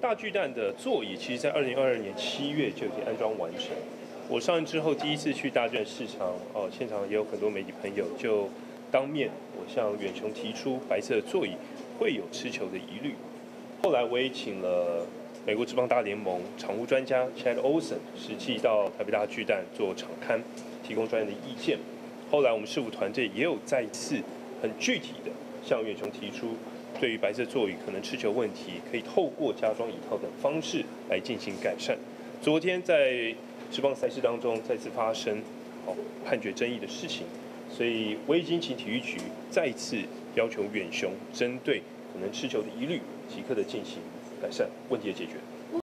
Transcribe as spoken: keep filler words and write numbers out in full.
大巨蛋的座椅，其实在二零二二年七月就已经安装完成。我上任之后第一次去大巨蛋市场，哦，现场也有很多媒体朋友，就当面我向远雄提出白色的座椅会有吃球的疑虑。后来我也请了美国职棒大联盟场务专家 Chad Olson 实际到台北大巨蛋做场勘，提供专业的意见。后来我们市府团队也有再次很具体的向远雄提出，对于白色座椅可能吃球问题，可以透过加装椅套等方式来进行改善。昨天在职棒赛事当中再次发生哦判决争议的事情，所以我已经请体育局再次要求远雄针对可能吃球的疑虑，即刻的进行改善问题的解决。